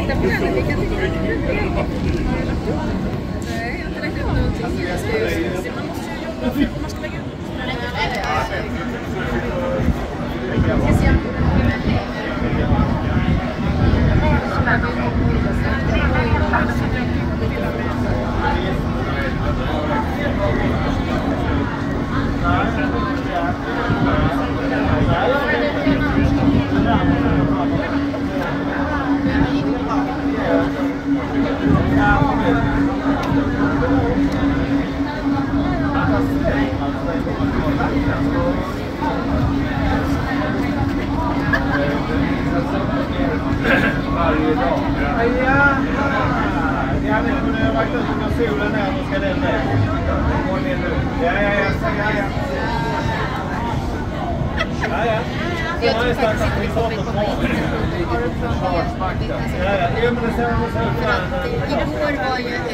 titta på den, vilka titta. Nej, jag har inte lagt upp någonting. Man måste ju jobba för att man ska lägga upp. Jag ska se. Varje dag. Ja, jag har varit ute på solen här och ska den ner. Ja. Jag tror faktiskt inte vi kommer komma in. Har du pratat om det? Igår var ju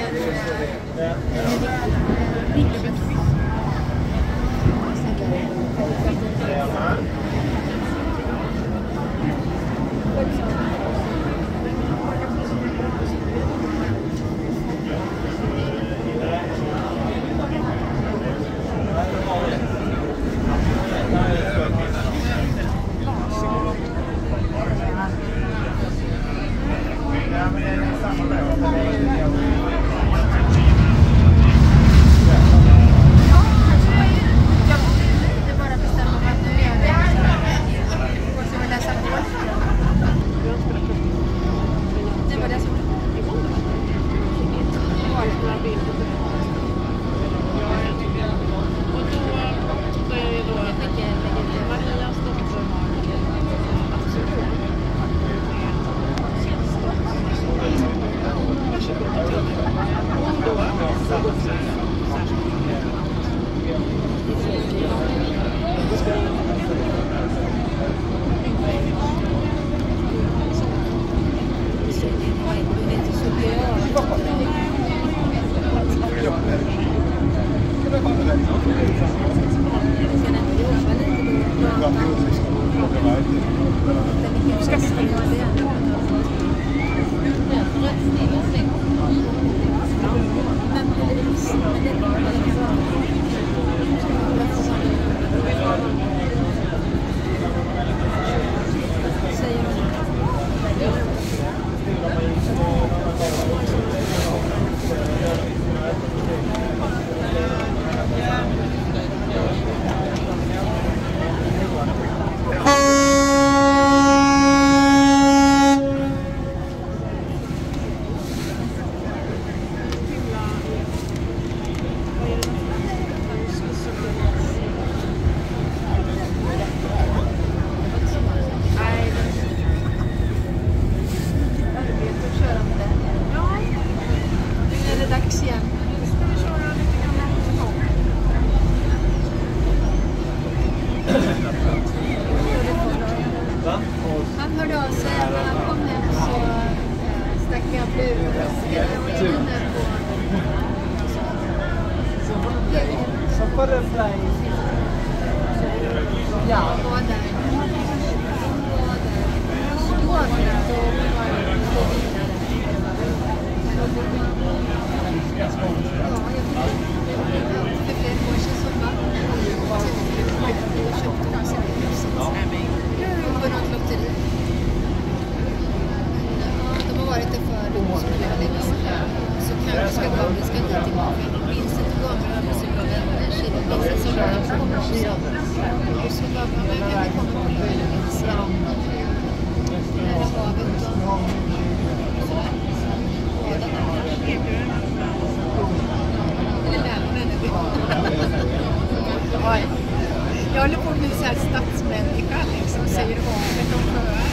jag håller på med så här stadsmänniska liksom, säger havet och sjöar.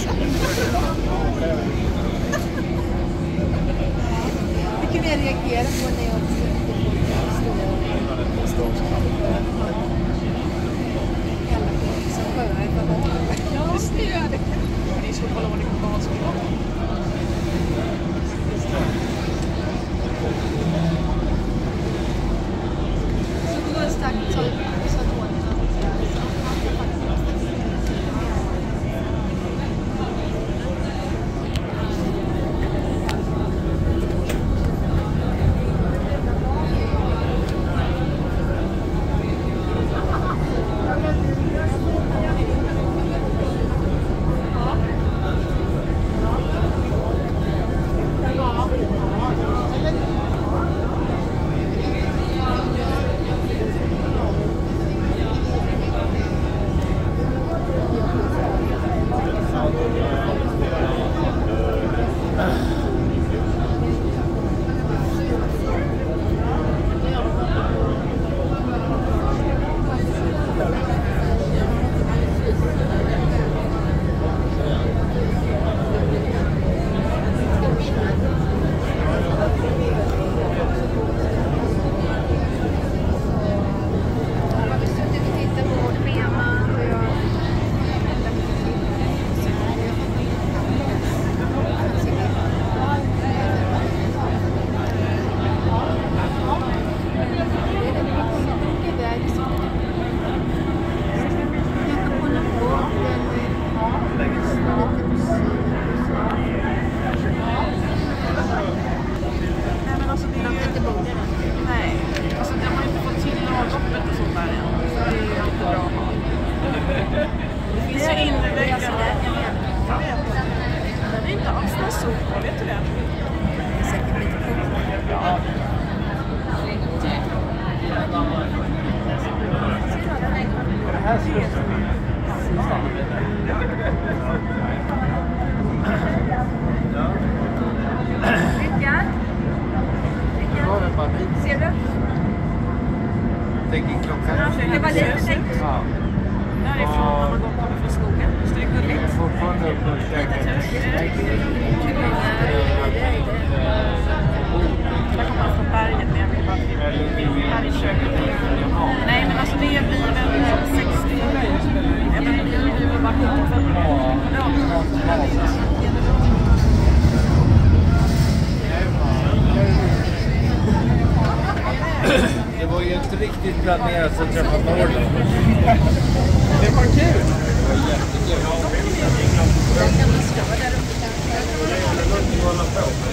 Vilken jag reagerar på när jag just det, gör det. Det är så att hålla ordning på badskolan. Så då är det starkt så att Halmstad så, vet du det? Det är säkert lite coolt. Ja. Det här slutar vi. Rickard? Ser du? Tänker klockan. Det var lite tänkt. Ja. Därifrån när man kommer från skogen. Visst är det gulligt? Fortfarande uppe och käkar. Där kommer man från berget, men jag vill bara till här i köket. Nej, men alltså det blir väl 60. Jag menar, det blir väl bara 75. Det var ju inte riktigt planerat att träffa Norrland. Det var kul! Det var jättekul. Kan man stå där uppe kanske?